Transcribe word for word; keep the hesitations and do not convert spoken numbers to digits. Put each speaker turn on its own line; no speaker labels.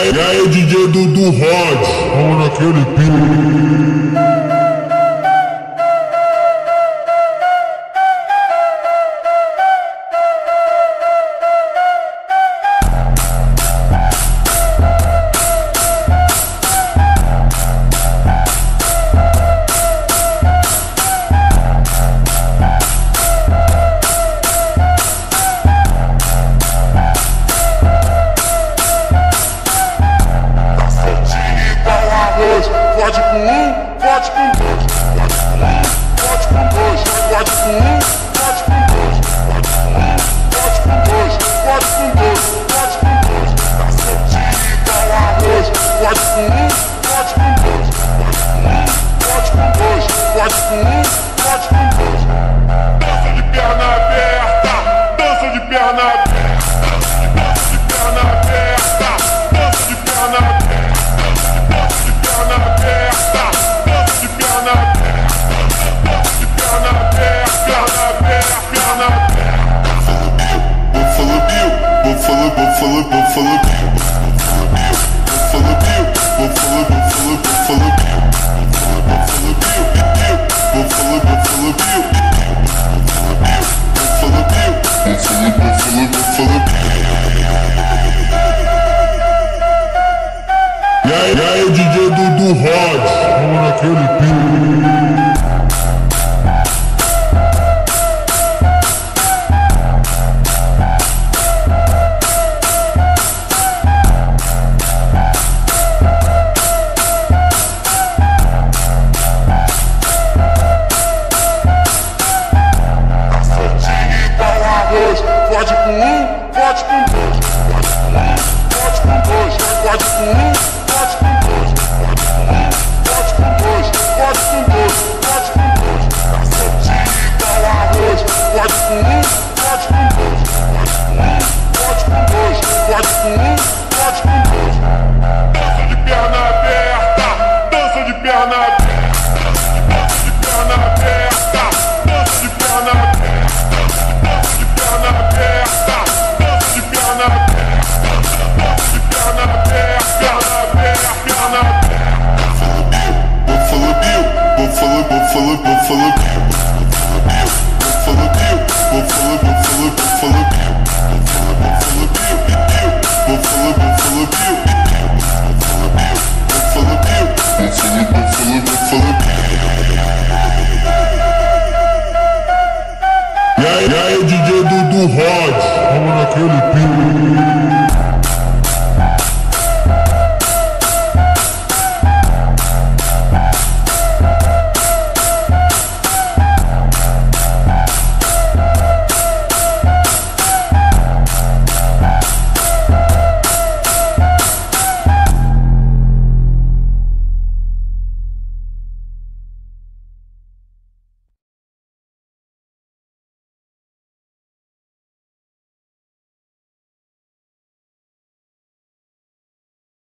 aí, e aí, D J Dudu Rod, vamos naquele pique.
Pode com um, pode com dois, pode com um, pode com dois, pode com um, pode com dois, pode com dois, pode com dois, pode com dois, tá soltinho igual arroz. Pode com um, pode com dois, pode com dois, pode com um, pode com dois. Dança de perna aberta, dança de perna aberta, dança de perna aberta, dança de perna aberta. Buffalo, Buffalo, Buffalo, Buffalo Bill, Buffalo, Buffalo, Buffalo Bill, Buffalo Bill, Buffalo, Buffalo Bill, Buffalo Bill, Buffalo, Buffalo, Buffalo Bill.
E aí, e aí, D J Dudu Rod, vamos naquele pique.
Pode com um, pode com dois, pode com dois, pode com um, pode com dois, pode com dois, pode com dois, pode com dois, tá soltinho igual arroz. Pode com um, pode com dois, pode com dois, pode com um, pode com dois. Dança de perna aberta, dança de perna aberta, dança de perna aberta, dança de perna aberta. Buffalo, Buffalo, Buffalo.